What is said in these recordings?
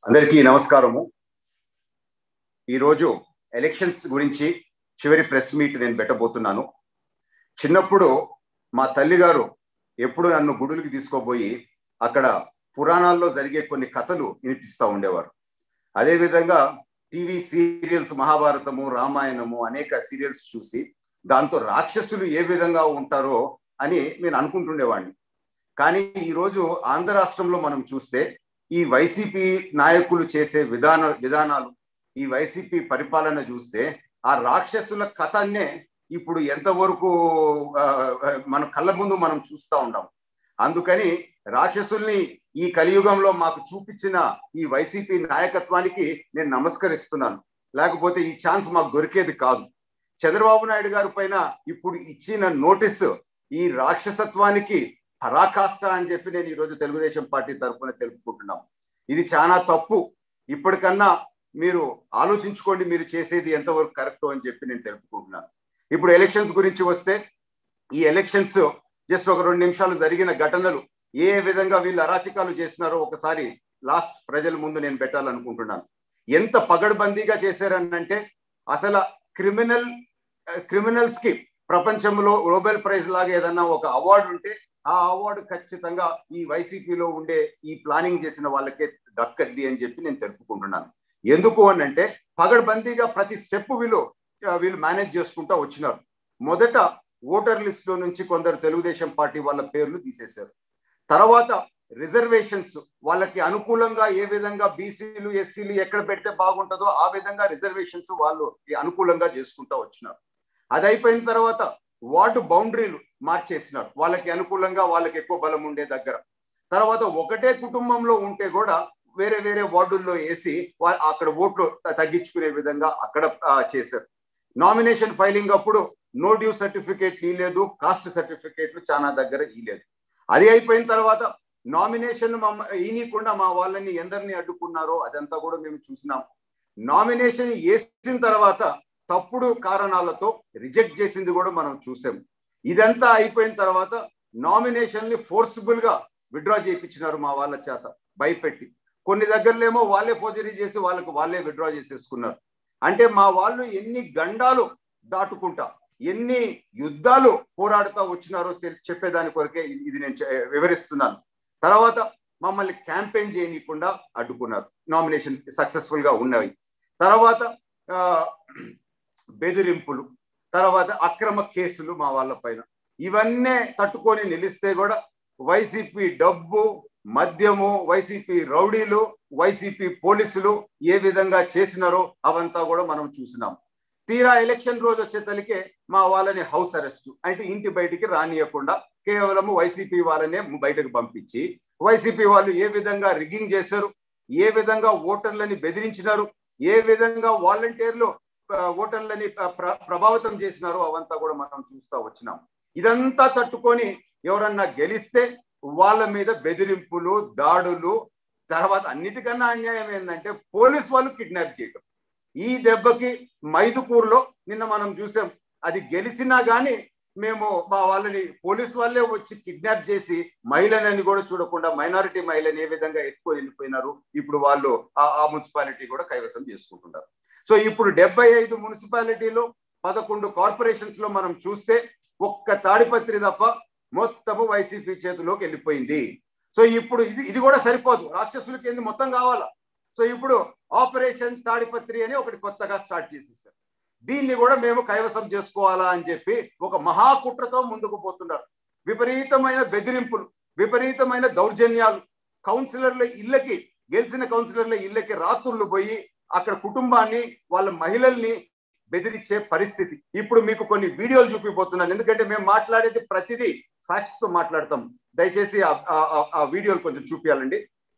అందరికీ నమస్కారము. ఈరోజు ఎలక్షన్స్ గురించి చివరి ప్రెస్ మీట్ నేను పెట్టబోతున్నాను. చిన్నప్పుడు మా తల్లిగారు ఎప్పుడు నన్ను గుడులకి తీసుకోబోయి అక్కడ పురాణాల్లో జరిగే కొన్ని కథలు వినిపిస్తూ ఉండేవారు. అదేవిధంగా టీవీ సీరియల్స్ మహాభారతము, రామాయణము అనేక సీరియల్స్ చూసి దాంతో రాక్షసులు ఏ విధంగా ఉంటారో అని నేను అనుకుంటుండేవాడిని. కానీ ఈరోజు ఆంధ్ర రాష్ట్రంలో మనం చూస్తే ఈ వైసీపీ నాయకులు చేసే విధానాలు, ఈ వైసీపీ పరిపాలన చూస్తే ఆ రాక్షసుల కథనే ఇప్పుడు ఎంతవరకు మన కళ్ళ ముందు మనం చూస్తూ ఉంటాం. అందుకని రాక్షసుల్ని ఈ కలియుగంలో మాకు చూపించిన ఈ వైసీపీ నాయకత్వానికి నేను నమస్కరిస్తున్నాను. లేకపోతే ఈ ఛాన్స్ మాకు దొరికేది కాదు. చంద్రబాబు నాయుడు గారి పైన ఇప్పుడు ఇచ్చిన నోటీసు ఈ రాక్షసత్వానికి పరాకాష్ట అని చెప్పి నేను ఈరోజు తెలుగుదేశం పార్టీ తరఫున తెలుపుకుంటున్నాం. ఇది చాలా తప్పు. ఇప్పటికన్నా మీరు ఆలోచించుకోండి, మీరు చేసేది ఎంతవరకు కరెక్ట్ అని చెప్పి నేను తెలుపుకుంటున్నాను. ఇప్పుడు ఎలక్షన్స్ గురించి వస్తే, ఈ ఎలక్షన్స్ జస్ట్ ఒక 2 నిమిషాలు జరిగిన ఘటనలు ఏ విధంగా వీళ్ళు అరాచకాలు చేసినారో ఒకసారి లాస్ట్ ప్రజల ముందు నేను పెట్టాలనుకుంటున్నాను. ఎంత పగడ్బందీగా చేశారనంటే అసలు క్రిమినల్స్ కి ప్రపంచంలో నోబెల్ ప్రైజ్ లాగా ఏదన్నా ఒక అవార్డు ఉంటే ఆ అవార్డు ఖచ్చితంగా ఈ వైసీపీలో ఉండే ఈ ప్లానింగ్ చేసిన వాళ్ళకే దక్కద్ది అని చెప్పి నేను తెలుపుకుంటున్నాను. ఎందుకు అని అంటే పగడ్బందీగా ప్రతి స్టెప్ వీళ్ళు మేనేజ్ చేసుకుంటూ వచ్చినారు. మొదట ఓటర్ లిస్ట్ లో నుంచి కొందరు తెలుగుదేశం పార్టీ వాళ్ళ పేర్లు తీసేశారు. తర్వాత రిజర్వేషన్స్ వాళ్ళకి అనుకూలంగా ఏ విధంగా బీసీలు ఎస్సీలు ఎక్కడ పెడితే బాగుంటుందో ఆ విధంగా రిజర్వేషన్స్ వాళ్ళు అనుకూలంగా చేసుకుంటూ వచ్చినారు. అది అయిపోయిన తర్వాత వార్డు బౌండరీలు మార్చేసినారు వాళ్ళకి అనుకూలంగా, వాళ్ళకి ఎక్కువ బలం ఉండే దగ్గర. తర్వాత ఒకటే కుటుంబంలో ఉంటే కూడా వేరే వేరే వార్డుల్లో వేసి అక్కడ ఓట్లు తగ్గించుకునే విధంగా అక్కడ చేశారు. నామినేషన్ ఫైలింగ్ అప్పుడు నో డ్యూ సర్టిఫికేట్ ఇలేదు, కాస్ట్ సర్టిఫికేట్లు చాలా దగ్గర ఇలేదు. అది అయిపోయిన తర్వాత నామినేషన్ ఈయనకుండా మా వాళ్ళని ఎందరిని అడ్డుకున్నారో అదంతా కూడా మేము చూసినాం. నామినేషన్ వేసిన తర్వాత తప్పుడు కారణాలతో రిజెక్ట్ చేసింది కూడా మనం చూసాం. ఇదంతా అయిపోయిన తర్వాత నామినేషన్ ని ఫోర్స్ఫుల్ గా విత్డ్రా చేయించినారు మా వాళ్ళ చేత భయపెట్టి. కొన్ని దగ్గరలేమో వాళ్ళే ఫోర్జరీ చేసి వాళ్ళే విత్డ్రా చేసేసుకున్నారు. అంటే మా వాళ్ళు ఎన్ని గండాలు దాటుకుంటా, ఎన్ని యుద్ధాలు పోరాడుతూ వచ్చినారో చెప్పేదాని కొరకే ఇది నేను వివరిస్తున్నాను. తర్వాత మమ్మల్ని క్యాంపెయిన్ చేయనీయకుండా అడ్డుకున్నారు, నామినేషన్ సక్సెస్ఫుల్ గా ఉన్నవి. తర్వాత బెదిరింపులు, తర్వాత అక్రమ కేసులు మా వాళ్ళ పైన. ఇవన్నీ తట్టుకొని నిలిస్తే కూడా వైసీపీ డబ్బు, మద్యము, వైసీపీ రౌడీలు, వైసీపీ పోలీసులు ఏ విధంగా చేసినారో అవంతా కూడా మనం చూసినాం. తీరా ఎలక్షన్ రోజు వచ్చేతలికే మా వాళ్ళని హౌస్ అరెస్ట్ అంటే ఇంటి బయటికి రానియకుండా కేవలం వైసీపీ వాళ్ళనే బయటకు పంపించి వైసీపీ వాళ్ళు ఏ విధంగా రిగ్గింగ్ చేశారు, ఏ విధంగా ఓటర్లని బెదిరించినారు, ఏ విధంగా వాలంటీర్లు ఓటర్లని ప్రభావితం చేసినారో అవంతా కూడా మనం చూస్తూ వచ్చినాం. ఇదంతా తట్టుకొని ఎవరన్నా గెలిస్తే వాళ్ళ మీద బెదిరింపులు, దాడులు. తర్వాత అన్నిటికన్నా అన్యాయం ఏంటంటే పోలీస్ వాళ్ళు కిడ్నాప్ చేయటం. ఈ దెబ్బకి మైదుకూరులో నిన్న మనం చూసాం, అది గెలిచినా కానీ మేము మా వాళ్ళని పోలీస్ వాళ్ళే వచ్చి కిడ్నాప్ చేసి మహిళలని కూడా చూడకుండా మైనారిటీ మహిళని ఏ విధంగా ఎత్తుకొని వెళ్ళిపోయినారు. ఇప్పుడు వాళ్ళు ఆ మున్సిపాలిటీ కూడా కైవసం చేసుకుంటున్నారు. సో ఇప్పుడు 75 మున్సిపాలిటీలో 11 కార్పొరేషన్స్ లో మనం చూస్తే ఒక్క తాడిపత్రి తప్ప మొత్తము వైసీపీ చేతిలోకి వెళ్ళిపోయింది. సో ఇప్పుడు ఇది కూడా సరిపోదు, రాక్షసులకి ఏంది మొత్తం కావాలా. సో ఇప్పుడు ఆపరేషన్ తాడిపత్రి అని ఒకటి కొత్తగా స్టార్ట్ చేసేసారు. దీన్ని కూడా మేము కైవసం చేసుకోవాలా అని చెప్పి ఒక మహాకుట్రతో ముందుకు పోతున్నారు. విపరీతమైన బెదిరింపులు, విపరీతమైన దౌర్జన్యాలు. కౌన్సిలర్ల ఇళ్ళకి, గెలిచిన కౌన్సిలర్ల ఇళ్ళకి రాత్రులు పోయి అక్కడ కుటుంబాన్ని, వాళ్ళ మహిళల్ని బెదిరించే పరిస్థితి. ఇప్పుడు మీకు కొన్ని వీడియోలు చూపిపోతున్నాను, ఎందుకంటే మేము మాట్లాడేది ప్రతిదీ ఫ్యాక్ట్స్ తో మాట్లాడతాం. దయచేసి ఆ వీడియోలు కొంచెం చూపించాలండి.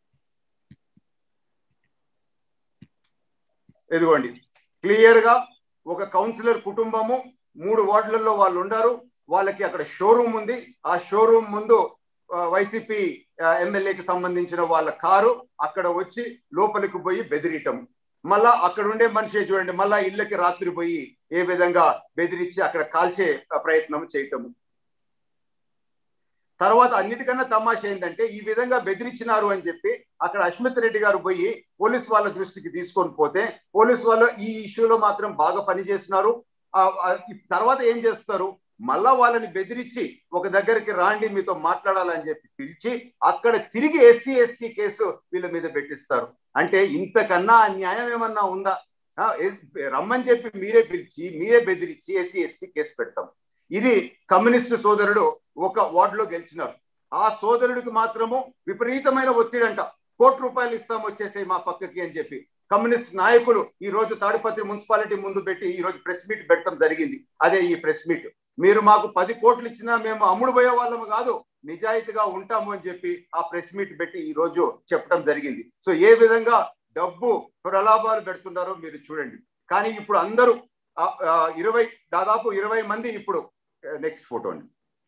ఎదుగోండి, క్లియర్ గా ఒక కౌన్సిలర్ కుటుంబము 3 వార్డులలో వాళ్ళు ఉన్నారు. వాళ్ళకి అక్కడ షోరూమ్ ఉంది. ఆ షోరూమ్ ముందు వైసీపీ ఎమ్మెల్యేకి సంబంధించిన వాళ్ళ కారు అక్కడ వచ్చి లోపలికి పోయి బెదిరియటం. మళ్ళా అక్కడ ఉండే మనిషి చూడండి, మళ్ళా ఇళ్ళకి రాత్రి పోయి ఏ విధంగా బెదిరించి అక్కడ కాల్చే ప్రయత్నం చేయటము. తర్వాత అన్నిటికన్నా తమాషా ఏంటంటే ఈ విధంగా బెదిరించినారు అని చెప్పి అక్కడ అశ్మిత్ రెడ్డి గారు పోయి పోలీసు వాళ్ళ దృష్టికి తీసుకొని పోతే పోలీసు వాళ్ళు ఈ ఇష్యూలో మాత్రం బాగా పనిచేస్తున్నారు. తర్వాత ఏం చేస్తారు, మళ్ళా వాళ్ళని బెదిరించి ఒక దగ్గరికి రాండి మీతో మాట్లాడాలని చెప్పి పిలిచి అక్కడ తిరిగి ఎస్సీ ఎస్టీ కేసు వీళ్ళ మీద పెట్టిస్తారు. అంటే ఇంతకన్నా అన్యాయం ఏమన్నా ఉందా? రమ్మని చెప్పి మీరే పిలిచి మీరే బెదిరించి ఎస్సీ ఎస్టీ కేసు పెడతాం. ఇది కమ్యూనిస్టు సోదరుడు ఒక వార్డులో గెలిచినారు. ఆ సోదరుడికి మాత్రము విపరీతమైన ఒత్తిడి అంట. ₹1,00,00,000 ఇస్తాం వచ్చేసే మా పక్కకి అని చెప్పి కమ్యూనిస్ట్ నాయకులు ఈ రోజు తాడిపత్రి మున్సిపాలిటీ ముందు పెట్టి ఈ రోజు ప్రెస్ మీట్ పెట్టడం జరిగింది. అదే ఈ ప్రెస్ మీట్. మీరు మాకు 10 కోట్లు ఇచ్చినా మేము అమ్ముడు పోయే వాళ్ళము కాదు, నిజాయితీగా ఉంటాము అని చెప్పి ఆ ప్రెస్ మీట్ పెట్టి ఈ రోజు చెప్పడం జరిగింది. సో ఏ విధంగా డబ్బు ప్రలాభాలు పెడుతున్నారో మీరు చూడండి. కానీ ఇప్పుడు అందరూ దాదాపు 20 మంది ఇప్పుడు నెక్స్ట్ ఫోటో అండి.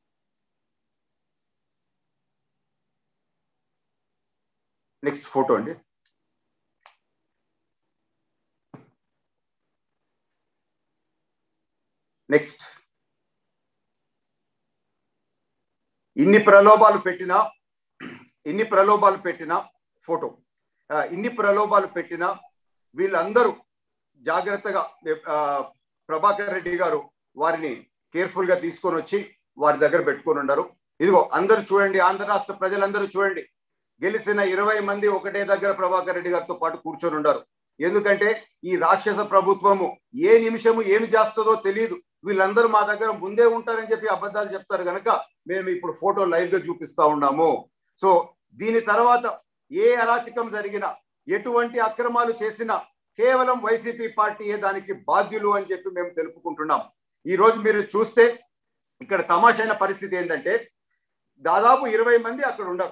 నెక్స్ట్ ఫోటో అండి. నెక్స్ట్. ఇన్ని ప్రలోభాలు పెట్టినా ఫోటో, ఇన్ని ప్రలోభాలు పెట్టినా వీళ్ళందరూ జాగ్రత్తగా ప్రభాకర్ రెడ్డి గారు వారిని కేర్ఫుల్ గా తీసుకొని వచ్చి వారి దగ్గర పెట్టుకొని ఉన్నారు. ఇదిగో అందరూ చూడండి, ఆంధ్ర రాష్ట్ర ప్రజలందరూ చూడండి, గెలిచిన 20 మంది ఒకటే దగ్గర ప్రభాకర్ రెడ్డి గారితో పాటు కూర్చొని ఉన్నారు. ఎందుకంటే ఈ రాక్షస ప్రభుత్వము ఏ నిమిషము ఏమి చేస్తుందో తెలియదు. వీళ్ళందరూ మా దగ్గర ముందే ఉంటారని చెప్పి అబద్ధాలు చెప్తారు కనుక మేము ఇప్పుడు ఫోటో లైవ్ గా చూపిస్తా ఉన్నాము. సో దీని తర్వాత ఏ అరాచకం జరిగినా, ఎటువంటి అక్రమాలు చేసినా కేవలం వైసీపీ పార్టీయే దానికి బాధ్యులు అని చెప్పి మేము తెలుపుకుంటున్నాం. ఈ రోజు మీరు చూస్తే ఇక్కడ తమాషైన పరిస్థితి ఏంటంటే దాదాపు 20 మంది అక్కడ ఉండరు.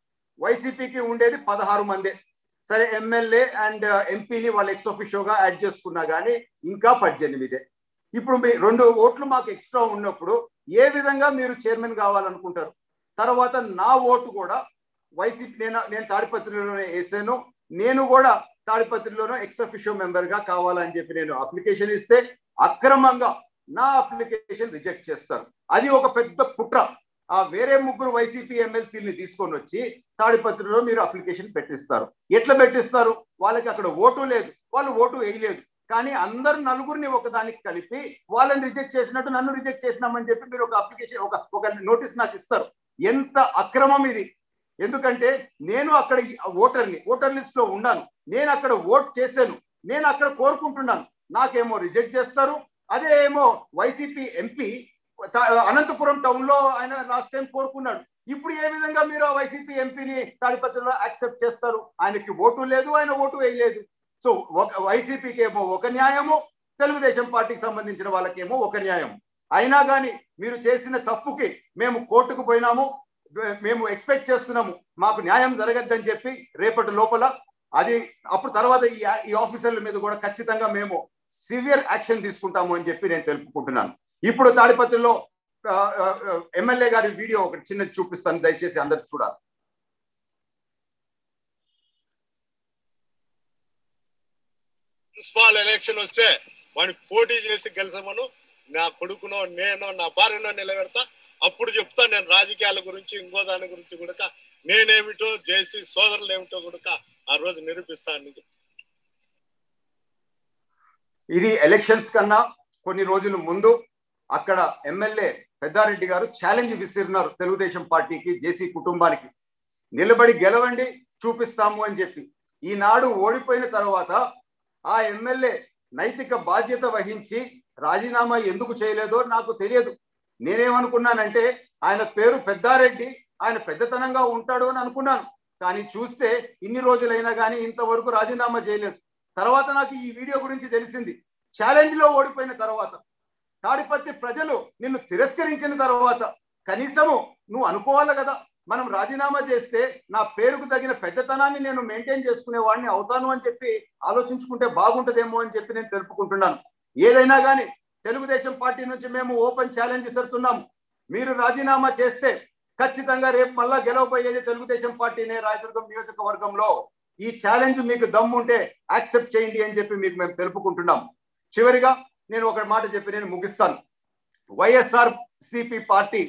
వైసీపీకి ఉండేది 16 మందే. సరే ఎమ్మెల్యే అండ్ ఎంపీని వాళ్ళు ఎక్స్ ఆఫీషియోగా యాడ్ చేసుకున్నా కానీ ఇంకా 18. ఇప్పుడు మీ 2 ఓట్లు మాకు ఎక్స్ట్రా ఉన్నప్పుడు ఏ విధంగా మీరు చైర్మన్ కావాలనుకుంటారు? తర్వాత నా ఓటు కూడా వైసీపీ, నేను తాడిపత్రిలోనే వేసాను, నేను కూడా తాడిపత్రిలోనూ ఎక్స్ అఫిషియో మెంబర్ గా కావాలని చెప్పి నేను అప్లికేషన్ ఇస్తే అక్రమంగా నా అప్లికేషన్ రిజెక్ట్ చేస్తారు. అది ఒక పెద్ద కుట్ర. ఆ వేరే 3 వైసీపీ ఎమ్మెల్సీని తీసుకొని వచ్చి తాడిపత్రిలో మీరు అప్లికేషన్ పెట్టిస్తారు. ఎట్లా పెట్టిస్తారు? వాళ్ళకి అక్కడ ఓటు లేదు, వాళ్ళు ఓటు వేయలేదు, కానీ అందరు నలుగురిని ఒకదానికి కలిపి వాళ్ళని రిజెక్ట్ చేసినట్టు నన్ను రిజెక్ట్ చేసినామని చెప్పి మీరు ఒక అప్లికేషన్ ఒక నోటీస్ నాకు ఇస్తారు. ఎంత అక్రమం ఇది! ఎందుకంటే నేను అక్కడ ఓటర్ లిస్ట్ లో ఉన్నాను, నేను అక్కడ ఓట్ చేశాను, నేను అక్కడ కోరుకుంటున్నాను, నాకేమో రిజెక్ట్ చేస్తారు. అదే ఏమో వైసీపీ ఎంపీ అనంతపురం టౌన్ లో ఆయన లాస్ట్ టైం కోరుకున్నాడు. ఇప్పుడు ఏ విధంగా మీరు ఆ వైసీపీ ఎంపీని తాడిపత్రిలో యాక్సెప్ట్ చేస్తారు? ఆయనకి ఓటు లేదు, ఆయన ఓటు వేయలేదు. సో వైసీపీకి ఏమో ఒక న్యాయము, తెలుగుదేశం పార్టీకి సంబంధించిన వాళ్ళకేమో ఒక న్యాయం. అయినా కానీ మీరు చేసిన తప్పుకి మేము కోర్టుకు పోయినాము, మేము ఎక్స్పెక్ట్ చేస్తున్నాము మాకు న్యాయం జరగద్దని చెప్పి రేపటి లోపల అది అప్పుడు తర్వాత ఈ ఆఫీసర్ల మీద కూడా ఖచ్చితంగా మేము సివియర్ యాక్షన్ తీసుకుంటాము అని చెప్పి నేను తెలుపుకుంటున్నాను. ఇప్పుడు తాడిపత్రిలో ఎమ్మెల్యే గారి వీడియో ఒకటి చిన్నది చూపిస్తాను, దయచేసి అందరు చూడాలి. మున్సిపల్ ఎలక్షన్ వస్తే వాడిని పోటీ చేసి గెలిచమను, నా కొడుకునో నేను నా భార్యనో నిలబెడతా. అప్పుడు చెప్తా నేను రాజకీయాల గురించి ఇంకో దాని గురించి కూడా నేనేమిటో చేసి సోదరులు ఏమిటో కూడా ఆ రోజు నిరూపిస్తాను. ఇది ఎలక్షన్స్ కన్నా కొన్ని రోజుల ముందు అక్కడ ఎమ్మెల్యే పెద్దారెడ్డి గారు ఛాలెంజ్ విసిరినారు తెలుగుదేశం పార్టీకి, జేసీ కుటుంబానికి, నిలబడి గెలవండి చూపిస్తాము అని చెప్పి. ఈనాడు ఓడిపోయిన తర్వాత ఆ ఎమ్మెల్యే నైతిక బాధ్యత వహించి రాజీనామా ఎందుకు చేయలేదో నాకు తెలియదు. నేనేమనుకున్నానంటే ఆయన పేరు పెద్దారెడ్డి, ఆయన పెద్దతనంగా ఉంటాడు అని అనుకున్నాను. కానీ చూస్తే ఇన్ని రోజులైనా కానీ ఇంతవరకు రాజీనామా చేయలేదు. తర్వాత నాకు ఈ వీడియో గురించి తెలిసింది. ఛాలెంజ్ లో ఓడిపోయిన తర్వాత, తాడిపత్రి ప్రజలు నిన్ను తిరస్కరించిన తర్వాత కనీసము నువ్వు అనుకోవాలి కదా, మనం రాజీనామా చేస్తే నా పేరుకు తగిన పెద్దతనాన్ని నేను మెయింటైన్ చేసుకునే వాడిని అవుతాను అని చెప్పి ఆలోచించుకుంటే బాగుంటుందేమో అని చెప్పి నేను తెలుపుకుంటున్నాను. ఏదైనా కానీ తెలుగుదేశం పార్టీ నుంచి మేము ఓపెన్ ఛాలెంజ్ ఇస్తున్నాము. మీరు రాజీనామా చేస్తే ఖచ్చితంగా రేపు మళ్ళా గెలవబోయేది తెలుగుదేశం పార్టీనే రాయదుర్గం నియోజకవర్గంలో. ఈ ఛాలెంజ్ మీకు దమ్ముంటే యాక్సెప్ట్ చేయండి అని చెప్పి మీకు మేము తెలుపుకుంటున్నాం. చివరిగా నేను ఒక మాట చెప్పి నేను ముగిస్తాను. వైఎస్ఆర్ సిపి పార్టీ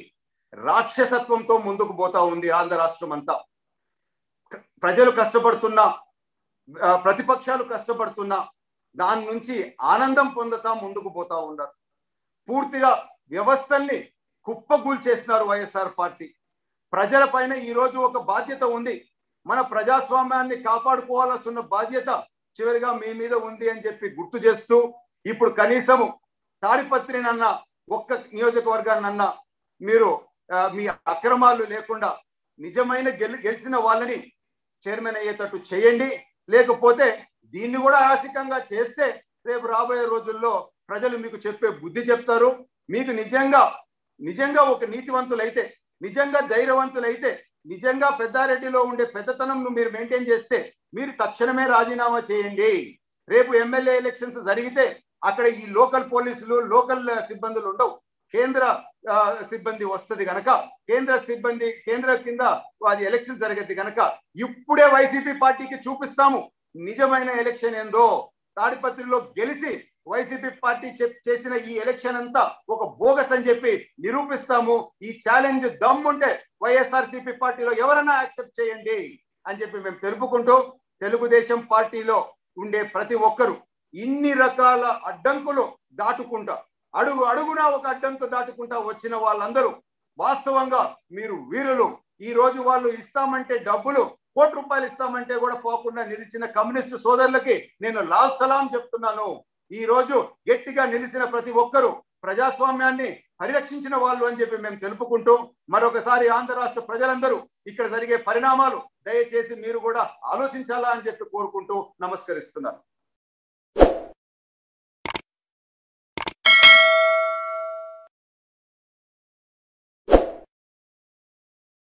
రాక్షసత్వంతో ముందుకు పోతా ఉంది ఆంధ్ర రాష్ట్రం అంతా. ప్రజలు కష్టపడుతున్నా, ప్రతిపక్షాలు కష్టపడుతున్నా దాని నుంచి ఆనందం పొందుతా ముందుకు పోతా ఉన్నారు. పూర్తిగా వ్యవస్థల్ని కుప్పగూల్చేసినారు వైఎస్ఆర్ పార్టీ. ప్రజల పైన ఈ రోజు ఒక బాధ్యత ఉంది. మన ప్రజాస్వామ్యాన్ని కాపాడుకోవాల్సిన బాధ్యత చివరిగా మీ మీద ఉంది అని చెప్పి గుర్తు చేస్తూ, ఇప్పుడు కనీసము తాడిపత్రినన్న ఒక్క నియోజకవర్గాన్నన్నా మీరు మీ అక్రమాలు లేకుండా నిజమైన గెలిచిన వాళ్ళని చైర్మన్ అయ్యేటట్టు చేయండి. లేకపోతే దీన్ని కూడా ఆశికంగా చేస్తే రేపు రాబోయే రోజుల్లో ప్రజలు మీకు చెప్పే బుద్ధి చెప్తారు. మీకు నిజంగా ఒక నీతివంతులైతే, నిజంగా ధైర్యవంతులైతే, నిజంగా పెద్దారెడ్డిలో ఉండే పెద్దతనంను మీరు మెయింటైన్ చేస్తే మీరు తక్షణమే రాజీనామా చేయండి. రేపు ఎమ్మెల్యే ఎలక్షన్స్ జరిగితే అక్కడ ఈ లోకల్ పోలీసులు, లోకల్ సిబ్బందులు ఉండవు, కేంద్ర సిబ్బంది వస్తుంది కనుక, కేంద్ర కింద అది ఎలక్షన్ జరిగేది కనుక ఇప్పుడే వైసీపీ పార్టీకి చూపిస్తాము నిజమైన ఎలక్షన్ ఏందో. తాడిపత్రిలో గెలిచి వైసీపీ పార్టీ చేసిన ఈ ఎలక్షన్ అంతా ఒక బోగస్ అని చెప్పి నిరూపిస్తాము. ఈ ఛాలెంజ్ దమ్ముంటే వైఎస్ఆర్సీపీ పార్టీలో ఎవరన్నా యాక్సెప్ట్ చేయండి అని చెప్పి మేము తెలుపుకుంటూ, తెలుగుదేశం పార్టీలో ఉండే ప్రతి ఒక్కరు ఇన్ని రకాల అడ్డంకులు దాటుకుంటా, అడుగునా ఒక అడ్డంకు దాటుకుంటా వచ్చిన వాళ్ళందరూ వాస్తవంగా మీరు వీరులు. ఈ రోజు వాళ్ళు ఇస్తామంటే డబ్బులు, ₹1 కోటి ఇస్తామంటే కూడా పోకుండా నిలిచిన కమ్యూనిస్టు సోదరులకి నేను లాల్ సలాం చెప్తున్నాను. ఈ రోజు గట్టిగా నిలిచిన ప్రతి ఒక్కరూ ప్రజాస్వామ్యాన్ని పరిరక్షించిన వాళ్ళు అని చెప్పి మేము తెలుపుకుంటూ, మరొకసారి ఆంధ్ర రాష్ట్ర ప్రజలందరూ ఇక్కడ జరిగే పరిణామాలు దయచేసి మీరు కూడా ఆలోచించాలా అని చెప్పి కోరుకుంటూ నమస్కరిస్తున్నాను.